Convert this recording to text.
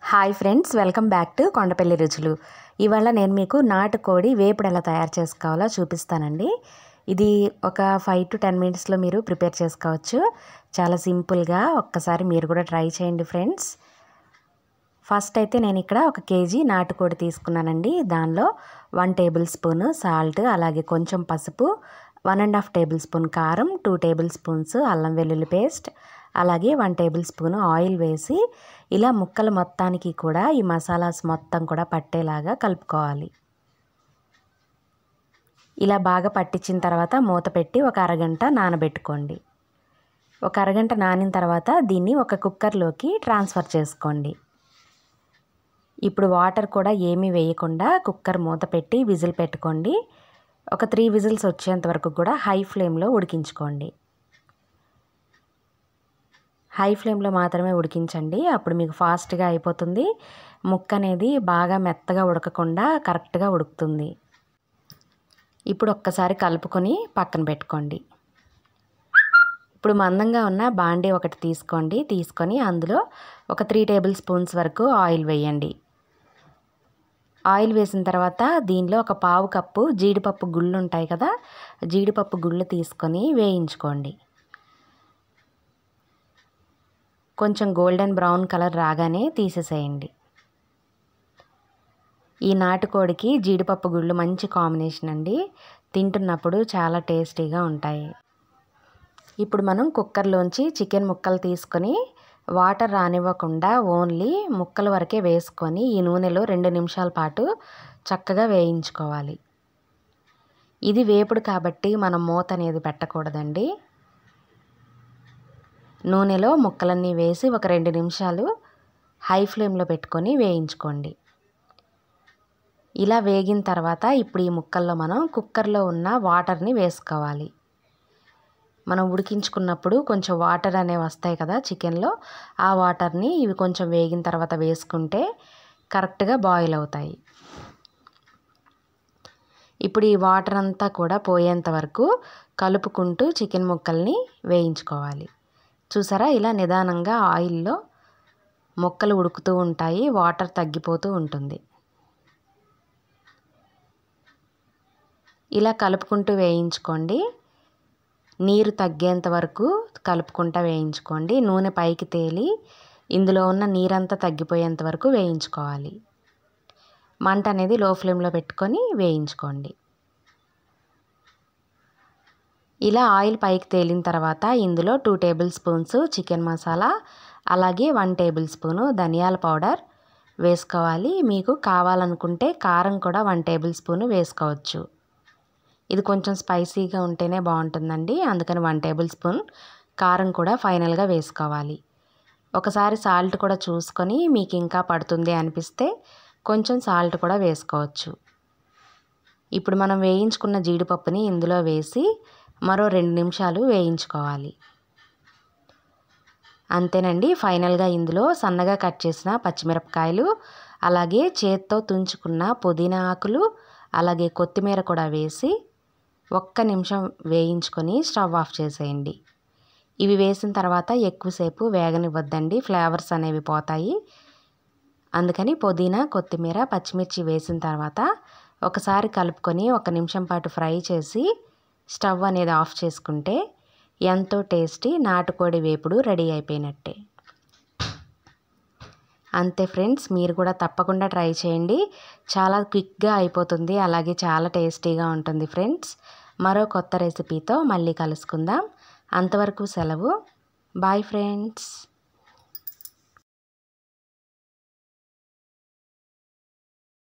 Hi friends, welcome back to Kondapalli రుచులు. ఇవాళ నేను మీకు నాటుకోడి వేపుడు ఎలా తయారు చేసుకోవాలో చూపిస్తానండి. ఇది ఒక 5 to 10 మినిట్స్లో మీరు ప్రిపేర్ చేసుకోవచ్చు. చాలా సింపుల్గా. ఒక్కసారి మీరు కూడా ట్రై చేయండి ఫ్రెండ్స్. ఫస్ట్ అయితే నేను ఇక్కడ 1 kg నాటుకోడి తీసుకున్నానండి. దానిలో 1 టేబుల్ స్పూన్ సాల్ట్, అలాగే కొంచెం పసుపు, 1.5 టేబుల్ స్పూన్ కారం, 2 టేబుల్ స్పూన్స్ అల్లం వెల్లుల్లి పేస్ట్, అలాగే 1 టేబుల్ స్పూన్ ఆయిల్ వేసి ఇలా ముక్కలు మొత్తానికి కూడా ఈ మసాలాస్ మొత్తం కూడా పట్టేలాగా కలుపుకోవాలి. ఇలా బాగా పట్టించిన తర్వాత మూత పెట్టి ఒక అరగంట నానబెట్టుకోండి. ఒక అరగంట నానిన తర్వాత దీన్ని ఒక కుక్కర్లోకి ట్రాన్స్ఫర్ చేసుకోండి. ఇప్పుడు వాటర్ కూడా ఏమీ వేయకుండా కుక్కర్ మూత పెట్టి విజిల్ పెట్టుకోండి. ఒక 3 విజిల్స్ వచ్చేంత వరకు కూడా హై ఫ్లేమ్లో ఉడికించుకోండి. హై ఫ్లేమ్లో మాత్రమే ఉడికించండి, అప్పుడు మీకు ఫాస్ట్గా అయిపోతుంది. ముక్క అనేది బాగా మెత్తగా ఉడకకుండా కరెక్ట్గా ఉడుకుతుంది. ఇప్పుడు ఒక్కసారి కలుపుకొని పక్కన పెట్టుకోండి. ఇప్పుడు మందంగా ఉన్న బాండీ ఒకటి తీసుకొని అందులో ఒక 3 టేబుల్ స్పూన్స్ వరకు ఆయిల్ వేయండి. ఆయిల్ వేసిన తర్వాత దీనిలో ఒక 1/2 కప్పు జీడిపప్పు గుళ్ళు ఉంటాయి కదా, జీడిపప్పు గుళ్ళు తీసుకొని వేయించుకోండి. కొంచెం గోల్డెన్ బ్రౌన్ కలర్ రాగానే తీసేసేయండి. ఈ నాటుకోడికి జీడిపప్పు గుళ్ళు మంచి కాంబినేషన్ అండి. తింటున్నప్పుడు చాలా టేస్టీగా ఉంటాయి. ఇప్పుడు మనం కుక్కర్లోంచి చికెన్ ముక్కలు తీసుకొని వాటర్ రానివ్వకుండా ఓన్లీ ముక్కల వరకే వేసుకొని ఈ నూనెలో 2 నిమిషాల పాటు చక్కగా వేయించుకోవాలి. ఇది వేపుడు కాబట్టి మనం మూత అనేది పెట్టకూడదండి. నూనెలో ముక్కలన్నీ వేసి ఒక 2 నిమిషాలు హై ఫ్లేమ్లో పెట్టుకొని వేయించుకోండి. ఇలా వేగిన తర్వాత ఇప్పుడు ఈ ముక్కల్లో మనం కుక్కర్లో ఉన్న వాటర్ని వేసుకోవాలి. మనం ఉడికించుకున్నప్పుడు కొంచెం వాటర్ అనేవి వస్తాయి కదా చికెన్లో, ఆ వాటర్ని ఇవి కొంచెం వేగిన తర్వాత వేసుకుంటే కరెక్ట్గా బాయిల్ అవుతాయి. ఇప్పుడు ఈ వాటర్ అంతా కూడా పోయేంత వరకు కలుపుకుంటూ చికెన్ ముక్కల్ని వేయించుకోవాలి. చూసారా, ఇలా నిదానంగా ఆయిల్లో ముక్కలు ఉడుకుతూ ఉంటాయి, వాటర్ తగ్గిపోతూ ఉంటుంది. ఇలా కలుపుకుంటూ వేయించుకోండి. నీరు తగ్గేంత వరకు కలుపుకుంటూ వేయించుకోండి. నూనె పైకి తేలి ఇందులో ఉన్న నీరంతా తగ్గిపోయేంత వరకు వేయించుకోవాలి. మంట అనేది లో ఫ్లేమ్లో పెట్టుకొని వేయించుకోండి. ఇలా ఆయిల్ పైకి తేలిన తర్వాత ఇందులో 2 టేబుల్ స్పూన్స్ చికెన్ మసాలా, అలాగే 1 టేబుల్ స్పూను ధనియాల పౌడర్ వేసుకోవాలి. మీకు కావాలనుకుంటే కారం కూడా 1 టేబుల్ స్పూను వేసుకోవచ్చు. ఇది కొంచెం స్పైసీగా ఉంటేనే బాగుంటుందండి, అందుకని 1 టేబుల్ స్పూన్ కారం కూడా ఫైనల్గా వేసుకోవాలి. ఒకసారి సాల్ట్ కూడా చూసుకొని మీకు ఇంకా పడుతుంది అనిపిస్తే కొంచెం సాల్ట్ కూడా వేసుకోవచ్చు. ఇప్పుడు మనం వేయించుకున్న జీడిపప్పుని ఇందులో వేసి మరో 2 నిమిషాలు వేయించుకోవాలి. అంతేనండి. ఫైనల్గా ఇందులో సన్నగా కట్ చేసిన పచ్చిమిరపకాయలు, అలాగే చేత్తో తుంచుకున్న పుదీనా ఆకులు, అలాగే కొత్తిమీర కూడా వేసి 1 నిమిషం వేయించుకొని స్టవ్ ఆఫ్ చేసేయండి. ఇవి వేసిన తర్వాత ఎక్కువసేపు వేగనివ్వద్దండి, ఫ్లేవర్స్ అనేవి పోతాయి. అందుకని పుదీనా, కొత్తిమీర, పచ్చిమిర్చి వేసిన తర్వాత ఒకసారి కలుపుకొని 1 నిమిషం పాటు ఫ్రై చేసి స్టవ్ అనేది ఆఫ్ చేసుకుంటే ఎంతో టేస్టీ నాటుకోడి వేపుడు రెడీ అయిపోయినట్టే. అంతే ఫ్రెండ్స్, మీరు కూడా తప్పకుండా ట్రై చేయండి. చాలా క్విక్గా అయిపోతుంది, అలాగే చాలా టేస్టీగా ఉంటుంది ఫ్రెండ్స్. మరో కొత్త రెసిపీతో మళ్ళీ కలుసుకుందాం. అంతవరకు సెలవు. Bye friends.